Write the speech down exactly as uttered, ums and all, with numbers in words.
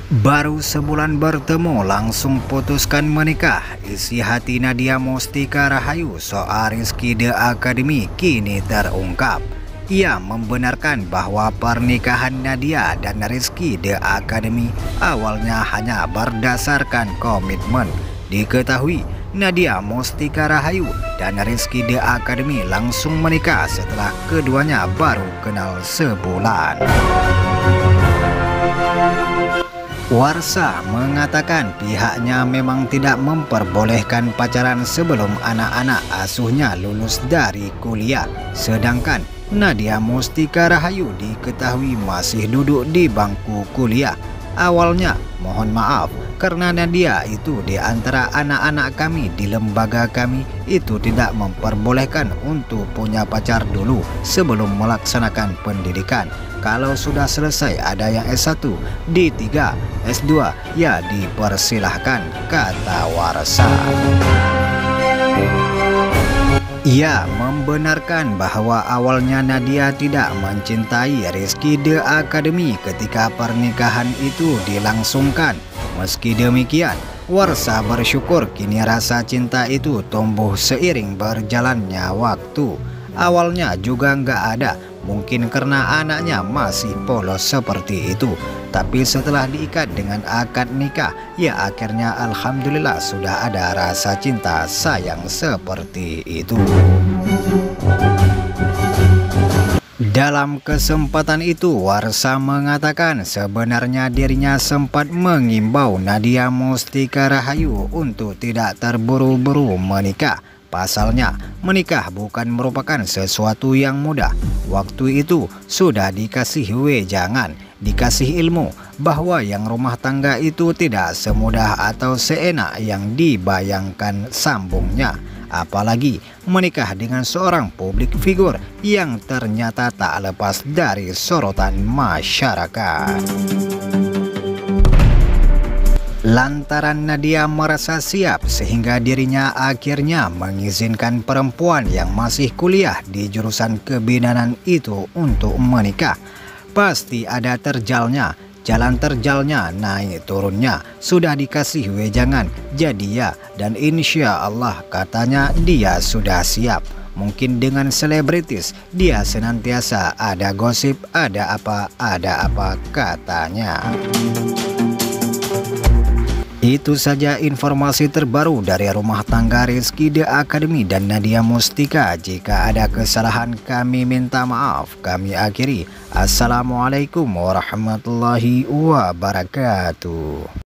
Baru sebulan bertemu langsung putuskan menikah. Isi hati Nadia Mustika Rahayu soal Rizky The Academy kini terungkap. Ia membenarkan bahwa pernikahan Nadia dan Rizky The Academy awalnya hanya berdasarkan komitmen. Diketahui Nadia Mustika Rahayu dan Rizky The Academy langsung menikah setelah keduanya baru kenal sebulan. Warsa mengatakan pihaknya memang tidak memperbolehkan pacaran sebelum anak-anak asuhnya lulus dari kuliah. Sedangkan Nadia Mustika Rahayu diketahui masih duduk di bangku kuliah. Awalnya, mohon maaf, karena Nadia itu di antara anak-anak kami di lembaga kami itu tidak memperbolehkan untuk punya pacar dulu sebelum melaksanakan pendidikan. Kalau sudah selesai ada yang S satu, D tiga, S dua, ya dipersilahkan, kata Warsa. Ia membenarkan bahwa awalnya Nadia tidak mencintai Rizky The Academy ketika pernikahan itu dilangsungkan. Meski demikian, Warsa bersyukur kini rasa cinta itu tumbuh seiring berjalannya waktu. Awalnya juga nggak ada, mungkin karena anaknya masih polos seperti itu. Tapi setelah diikat dengan akad nikah, ya akhirnya alhamdulillah sudah ada rasa cinta sayang seperti itu. Dalam kesempatan itu, Warsa mengatakan sebenarnya dirinya sempat mengimbau Nadia Mustika Rahayu untuk tidak terburu-buru menikah. Pasalnya, menikah bukan merupakan sesuatu yang mudah. Waktu itu sudah dikasih wejangan, dikasih ilmu bahwa yang rumah tangga itu tidak semudah atau seenak yang dibayangkan sambungnya. Apalagi menikah dengan seorang publik figur yang ternyata tak lepas dari sorotan masyarakat. Lantaran Nadia merasa siap sehingga dirinya akhirnya mengizinkan perempuan yang masih kuliah di jurusan kebidanan itu untuk menikah. Pasti ada terjalnya, jalan terjalnya, naik turunnya, sudah dikasih wejangan, jadi ya, dan insya Allah katanya dia sudah siap. Mungkin dengan selebritis dia senantiasa ada gosip, ada apa, ada apa katanya. Itu saja informasi terbaru dari rumah tangga Rizky The Academy dan Nadia Mustika. Jika ada kesalahan kami minta maaf. Kami akhiri. Assalamualaikum warahmatullahi wabarakatuh.